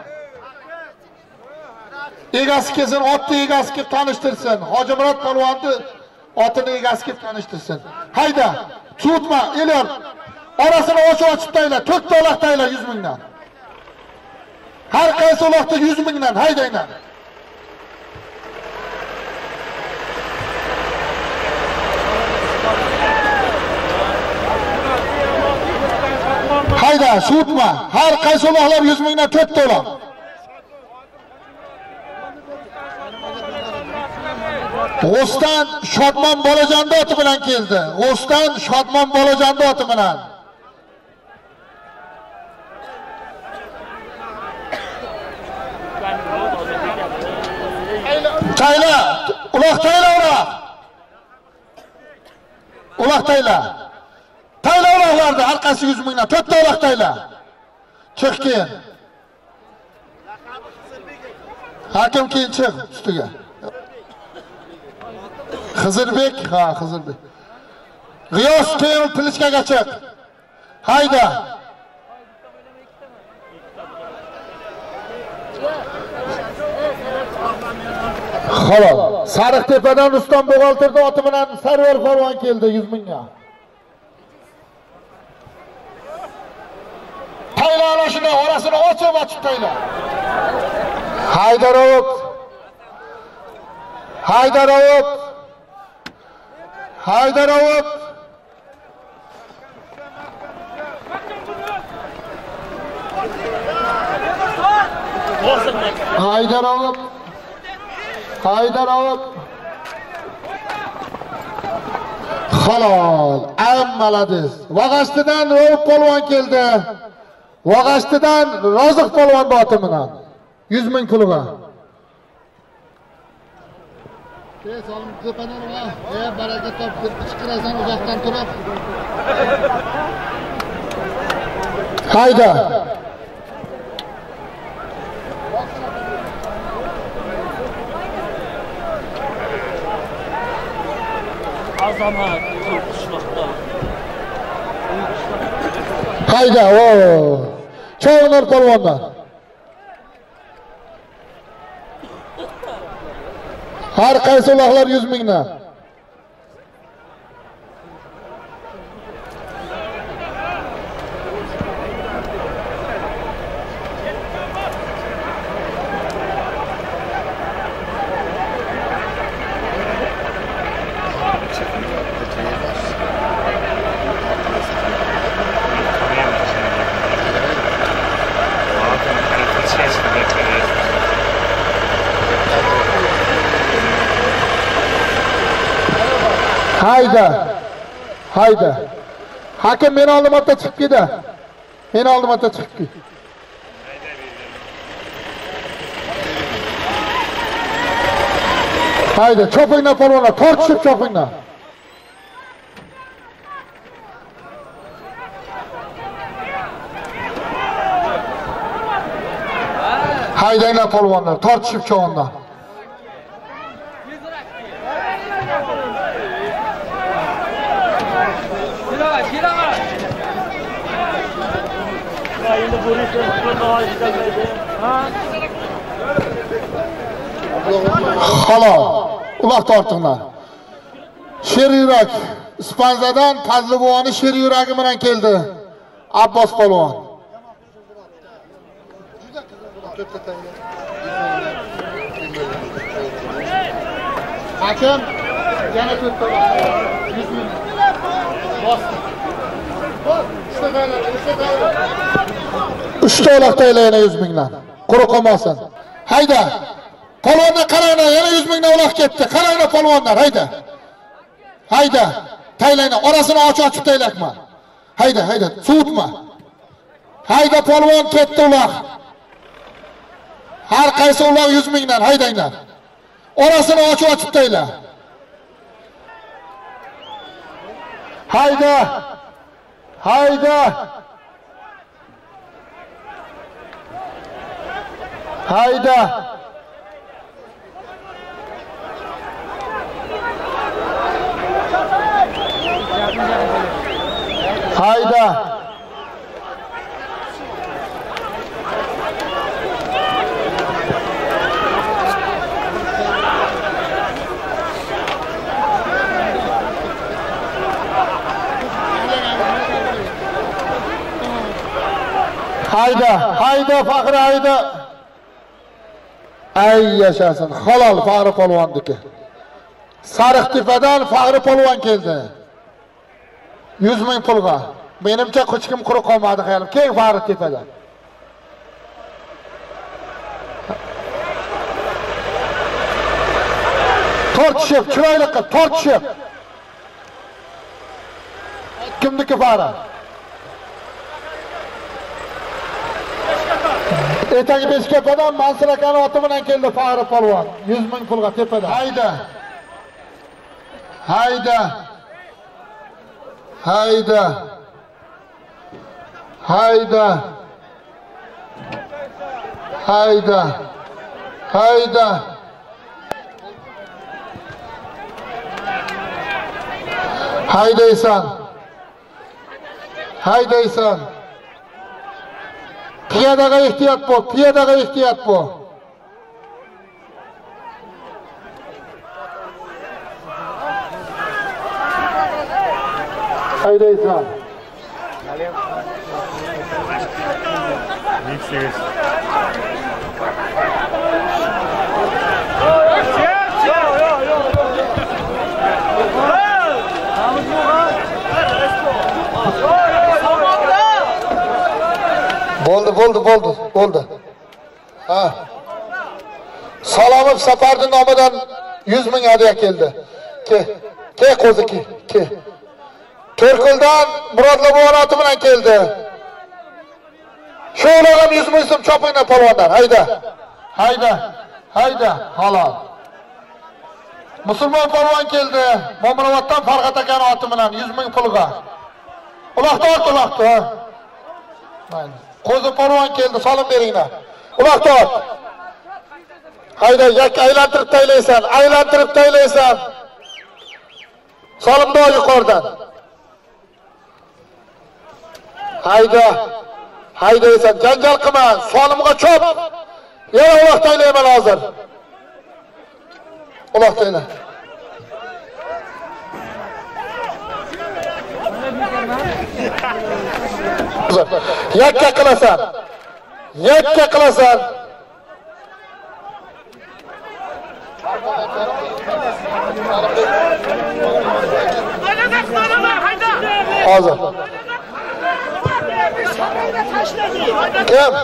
Egasi kelsin, otni egasi kelib tanishtirsin. Hoji Murat polvonni otini egasi kelib tanishtirsin. Hayda, suvutma, Elyor. Orasini ochib ochib tayla, to'rtta uloq tayla yuz mingdan. Har qaysi uloqda yuz mingdan haydanglar. Hayda, suvutma. Har qaysi uloqlar yuz mingdan to'rtta uloq. G'o'stan Shodmon Bolajonda oti bilan keldi. G'o'stan Shodmon Bolajonda oti bilan. Tayla, uloq tayla uloq. Uloq tayla. Tayla uloqlarda har qaysi yuz mingdan to'rtta uloq tayla. Chiq keyin. Hakim keyin chiq ustiga. Xizirbek, ha, Xizirbek. G'iyos keyin Pilichkaga chiq. Hayda. Xo'p, Sariqtepadan Rustam Bo'g'oltirda oti bilan Sarvar polvon keldi yuz mingga. Tayla olashini orasini ochib ochib tayla. Haydarov. Haydarov. Haydarov. Haydarov. Haydarov. Halol, ammaladiz. Vag'ashtidan Ro'v polvon keldi. Vag'ashtidan Roziq polvon oti bilan yuz ming pulga. Tez olim tepadan va ey baraka top deb chiqirasan uzoqdan turib. Hayda. Azamat qishloqda. Hayda, o. Cho'g'nar polvonlar. Har qaysi uloqlar yuz mingdan. Hayda. Hayda. Hakim meni oldimda chiqib ketdi. Meni oldimda chiqib ketdi. Hayda, chopinglar polvonlar, tortishib chopinglar. Haydanglar polvonlar, tortishib chovonlar. Halol, uloq tortinglar. Sher yurak Ispanzadan Fazlibovoni sher yuragi bilan keldi. Abbos polvon. Hakim yana to'rtta yuz ming. Bosdi. Uchta uloq tayla yana yuz mingdan. Quruq qolmasin. Hayda. Polvonlar qaranglar, yana yuz mingdan uloq ketdi. Qaranglar polvonlar, hayda. Hayda. Taylayni orasini ochib-ochib taylakma. Hayda, hayda, suvutma. Hayda polvon ketdi uloq. Har qaysi uloq yuz mingdan, haydanglar. Orasini ochib-ochib tayla. Hayda. Hayda. Hayda. Hayda. Hayda, hayda Fahri hayda. Ay yaşasın. Halal Fahri polvondiki. Sariqtepadan Fahri polvon keldi. yüz ming pulga. Menimcha hech kim quruq qolmadi xayolim. Keng Fahriqtepadan. Tortishib, chiroyli qilib tortishib. Kimniki Fahri? Etagi Beshkapadan Mansur akaning oti bilan keldi Fahri polvon. yüz ming pulga tepada. Hayda. Hayda. Hayda. Hayda. Hayda. Hayda. Haydaysan. Haydaysan. Piyadaga ehtiyot bo'l, piyadaga ehtiyot bo'l. Haydaysan. Bo'ldi, bo'ldi, bo'ldi, bo'ldi. Ha. Salomov Safarning nomidan yüz ming hadiya keldi. Ke, ke qo'zi ke, ke. To'rqildan Murodlabon oti bilan keldi. Sho'lag'am yüz ming so'm chopingdan polvondan. Hayda. Hayda. Hayda. Halol. Musulmon polvon keldi. Mo'minovotdan Farg'at akaning oti bilan yüz ming pulga. Uloqda ot, uloqda. Mayli. Qo'zi polvon keldi, solim beringlar. Uloqda ot. Hayda, yak aylantirib taylaysan, aylantirib taylaysan. Solimda yuqoridan. Hayda. Haydaysan, janjal qilma, solimga chop. Yana uloq taylayman hozir. Uloq tayla. Yakka qilasan. Yakka qilasan. Hozir. Kim?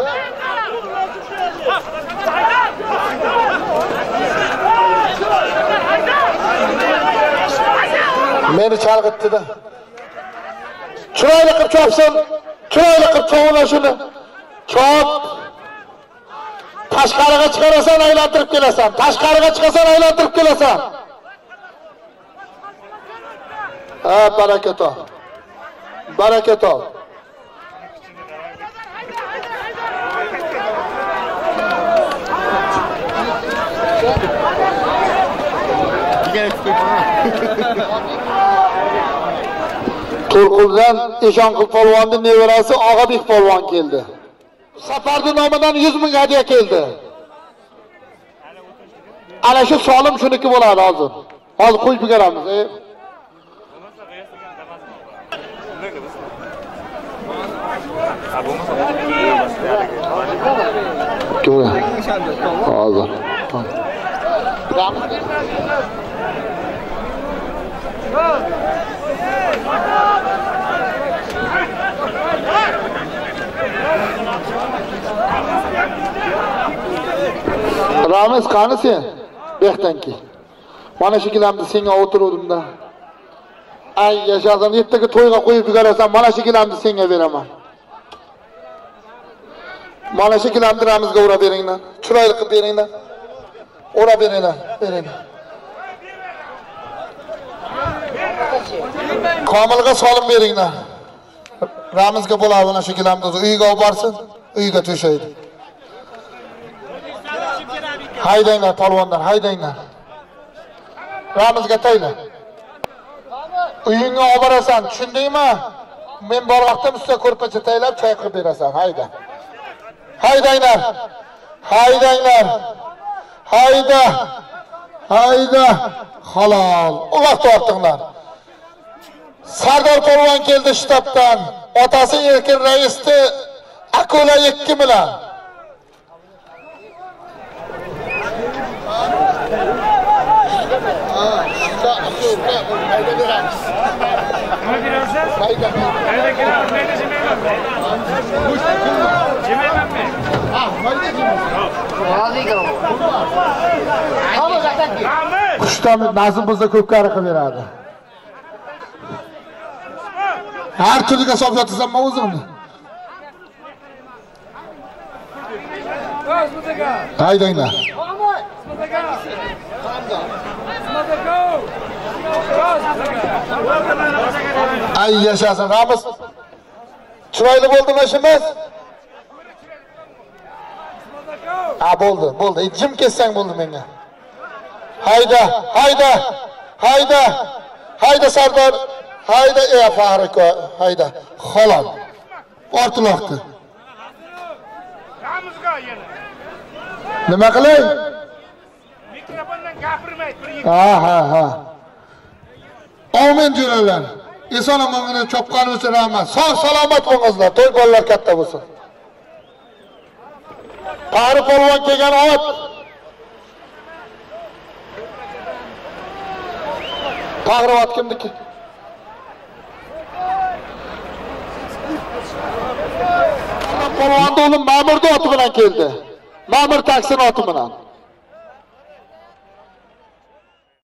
Meni chalg'itdi-da. Chiroyli qilib chopsin. Chiroyli qilib chovuna shuni. Chop. Tashqariga chiqarasan, aylantirib kelasan. Tashqariga chiqasan, aylantirib kelasan. Ha, baraka top. Baraka top. To'rquldan Eshonqul polvonning nevarasi Og'abek polvon keldi. Safarning nomidan yüz ming hadiya keldi. Ana shu solim shuniki bo'ladi hozir. Hozir qo'yib beramiz. E? Hozir. Ramiz qani sen? Bextanki. Mana shu gilamni senga o'tiruvdim-da. Ay yashazam, ertaga to'yga qo'yib yubarasan, mana shu gilamni senga beraman. Mana shu gilamni Ramizga ura beringlar. Chiroyli qilib beringlar. Ura beringlar, beringlar. Komilga solib beringlar. Ramizga bo'ladi mana shu gilamni uyga olib borsin, uyga to'shaydi. Haydanglar polvonlar, haydanglar. Ramizga tayla. Uyingga olib borasan, tushundingmi? Men bor vaqtim ustida ko'rpacha taylab choy qilib berasan, hayda. Haydanglar. Haydanglar. Hayda. Hayda. Halol. O vaqt vaqtinglar. Sardor polvon keldi shtabdan. Otasi Erkin raisni Akula ikki bilan. Nima berasiz? Mayda. Mayda kelar, mayda yemayman men. Yemayman men. Ha, mayda yeyman. Roziga. Hamma qatan ki. Qushdan Nazim bizda ko'pkari qilib beradi. Har turiga solib yotasan men o'zimni. Haydanglar. Ay yaşasın Ramiz. Chiroyli bo'ldimi ishimiz? Ha bo'ldi, bo'ldi. Jim kessang bo'ldi menga. Hayda, hayda. Hayda. Hayda Sardor. Hayda ey Fariko, hayda. Xolos. Ortiloqdi. Ramizga yana. Nima qilay? Mikrofondan gapirmay turing. Ha ha ha. Amin jo'ralar. Eson omongina chopqani uchun rahmat. Sog' salomat bo'lingizlar. To'y bolalar katta bo'lsin. Qari polvon kelgan ot. Pag'irot kimniki? Polvon o'g'lim Ma'murning oti bilan keldi. Ma'mur taksini oti bilan.